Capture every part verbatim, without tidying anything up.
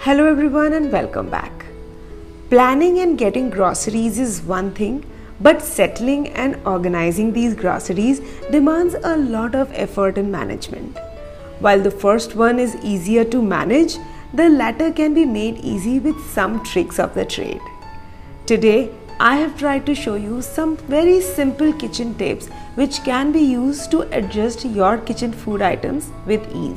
Hello everyone and welcome back. Planning and getting groceries is one thing, but settling and organizing these groceries demands a lot of effort and management. While the first one is easier to manage, the latter can be made easy with some tricks of the trade. Today, I have tried to show you some very simple kitchen tips which can be used to adjust your kitchen food items with ease.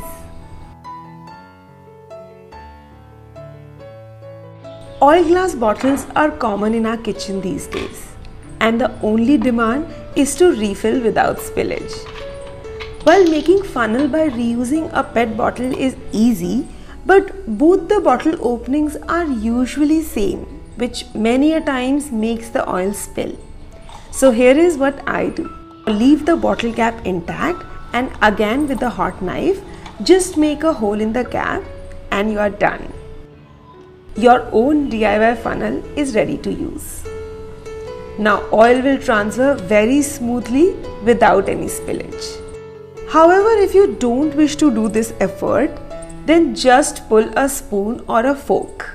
Oil glass bottles are common in our kitchen these days, and the only demand is to refill without spillage. While making funnel by reusing a P E T bottle is easy, but both the bottle openings are usually same, which many a times makes the oil spill. So here is what I do. Leave the bottle cap intact and again with a hot knife, just make a hole in the cap and you are done. Your own D I Y funnel is ready to use. Now oil will transfer very smoothly without any spillage. However, if you don't wish to do this effort, then just pull a spoon or a fork.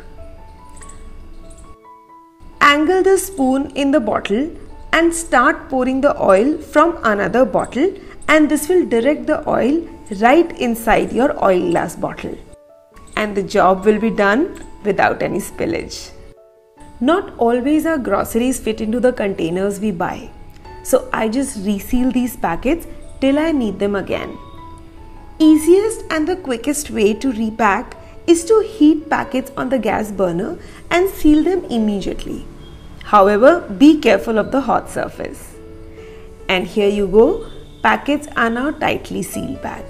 Angle the spoon in the bottle and start pouring the oil from another bottle, and this will direct the oil right inside your oil glass bottle. And the job will be done without any spillage. Not always our groceries fit into the containers we buy, so I just reseal these packets till I need them again. Easiest and the quickest way to repack is to heat packets on the gas burner and seal them immediately. However, be careful of the hot surface. And here you go, packets are now tightly sealed back.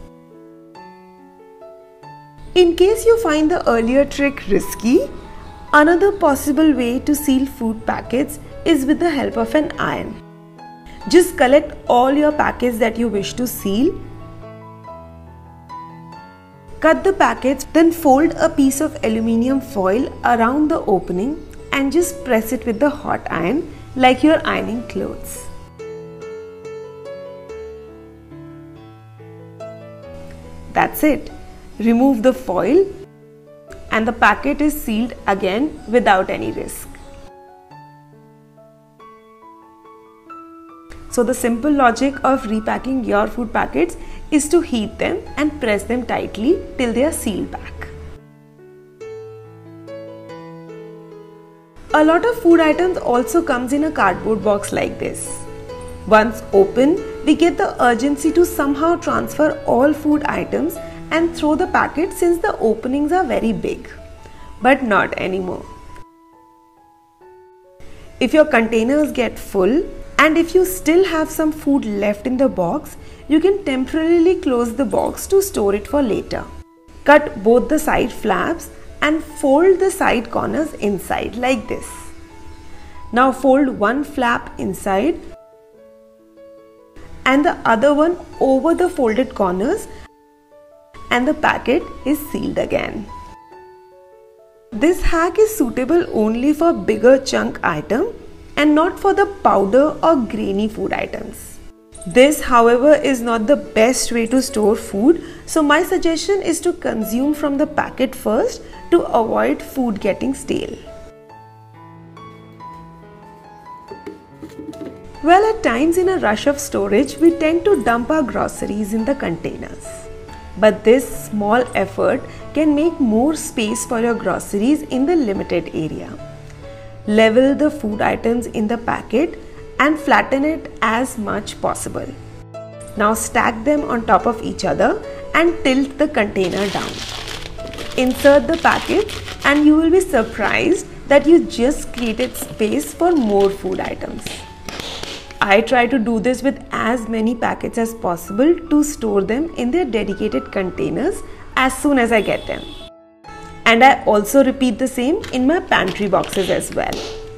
In case you find the earlier trick risky, another possible way to seal food packets is with the help of an iron. Just collect all your packets that you wish to seal, cut the packets, then fold a piece of aluminium foil around the opening and just press it with the hot iron like you're ironing clothes. That's it. Remove the foil and the packet is sealed again without any risk. So the simple logic of repacking your food packets is to heat them and press them tightly till they are sealed back. A lot of food items also comes in a cardboard box like this. Once open, we get the urgency to somehow transfer all food items and throw the packet since the openings are very big. But not anymore. If your containers get full and if you still have some food left in the box, you can temporarily close the box to store it for later. Cut both the side flaps and fold the side corners inside like this. Now fold one flap inside and the other one over the folded corners, and the packet is sealed again. This hack is suitable only for bigger chunk item and not for the powder or grainy food items. This, however, is not the best way to store food, so my suggestion is to consume from the packet first to avoid food getting stale. Well, at times in a rush of storage, we tend to dump our groceries in the containers. But this small effort can make more space for your groceries in the limited area. Level the food items in the packet and flatten it as much possible. Now stack them on top of each other and tilt the container down. Insert the packet and you will be surprised that you just created space for more food items. I try to do this with as many packets as possible to store them in their dedicated containers as soon as I get them. And I also repeat the same in my pantry boxes as well.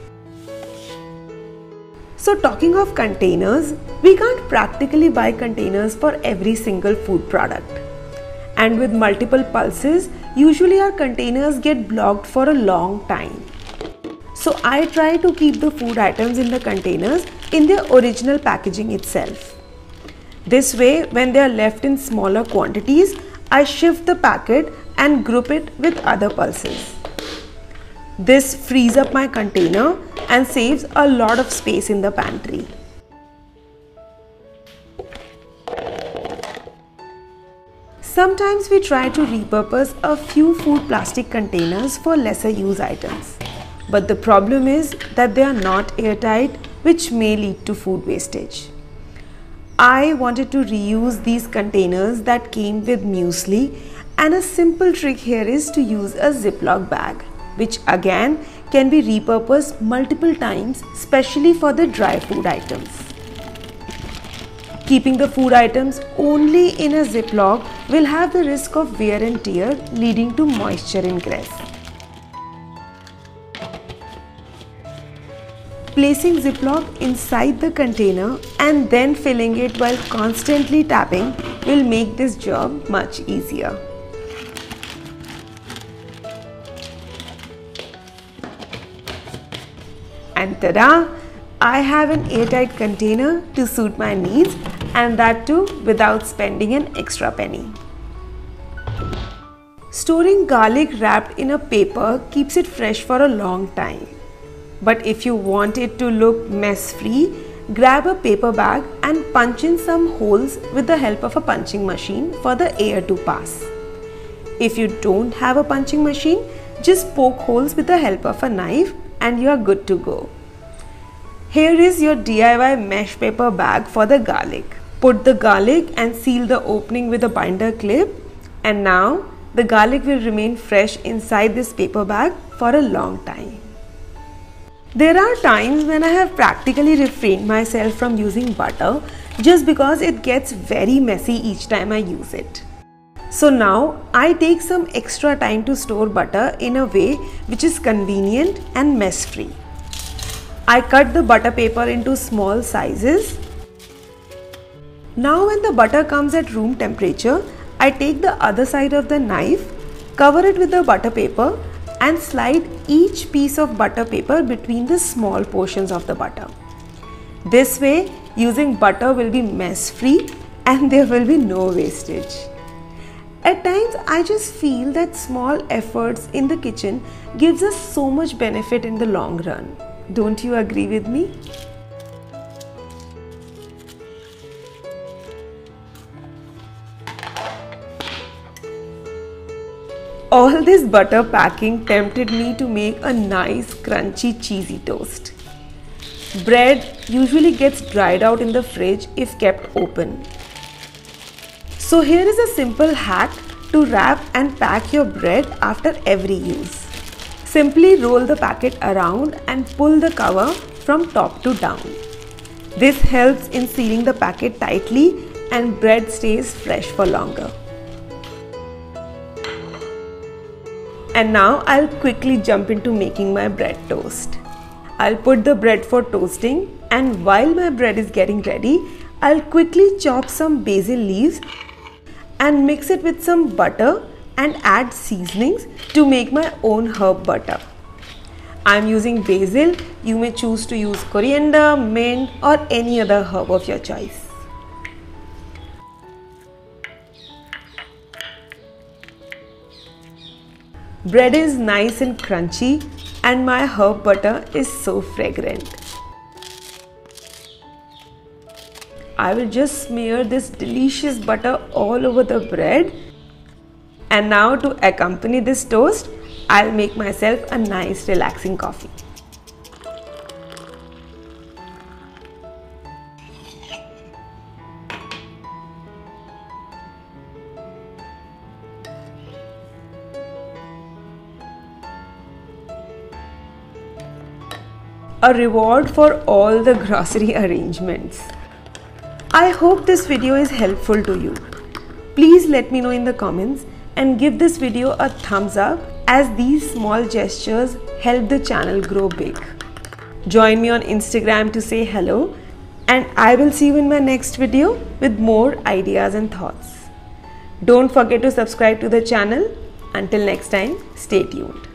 So talking of containers, we can't practically buy containers for every single food product. And with multiple pulses, usually our containers get blocked for a long time. So I try to keep the food items in the containers in their original packaging itself. This way, when they are left in smaller quantities, I shift the packet and group it with other pulses. This frees up my container and saves a lot of space in the pantry. Sometimes we try to repurpose a few food plastic containers for lesser use items. But the problem is that they are not airtight, which may lead to food wastage. I wanted to reuse these containers that came with muesli, and a simple trick here is to use a Ziploc bag, which again can be repurposed multiple times, especially for the dry food items. Keeping the food items only in a Ziploc will have the risk of wear and tear, leading to moisture ingress. Placing Ziploc inside the container and then filling it while constantly tapping will make this job much easier. And tada! I have an airtight container to suit my needs, and that too without spending an extra penny. Storing garlic wrapped in a paper keeps it fresh for a long time. But if you want it to look mess-free, grab a paper bag and punch in some holes with the help of a punching machine for the air to pass. If you don't have a punching machine, just poke holes with the help of a knife and you are good to go. Here is your D I Y mesh paper bag for the garlic. Put the garlic and seal the opening with a binder clip, and now the garlic will remain fresh inside this paper bag for a long time. There are times when I have practically refrained myself from using butter just because it gets very messy each time I use it. So now I take some extra time to store butter in a way which is convenient and mess-free. I cut the butter paper into small sizes. Now when the butter comes at room temperature, I take the other side of the knife, cover it with the butter paper and slide each piece of butter paper between the small portions of the butter. This way, using butter will be mess-free and there will be no wastage. At times, I just feel that small efforts in the kitchen gives us so much benefit in the long run. Don't you agree with me? All this butter packing tempted me to make a nice crunchy cheesy toast. Bread usually gets dried out in the fridge if kept open. So here is a simple hack to wrap and pack your bread after every use. Simply roll the packet around and pull the cover from top to down. This helps in sealing the packet tightly and bread stays fresh for longer. And now I'll quickly jump into making my bread toast. I'll put the bread for toasting, and while my bread is getting ready, I'll quickly chop some basil leaves and mix it with some butter and add seasonings to make my own herb butter. I'm using basil. You may choose to use coriander, mint or any other herb of your choice. Bread is nice and crunchy and my herb butter is so fragrant. I will just smear this delicious butter all over the bread. And now to accompany this toast, I'll make myself a nice relaxing coffee. A reward for all the grocery arrangements. I hope this video is helpful to you. Please let me know in the comments and give this video a thumbs up, as these small gestures help the channel grow big. Join me on Instagram to say hello, and I will see you in my next video with more ideas and thoughts. Don't forget to subscribe to the channel. Until next time, stay tuned.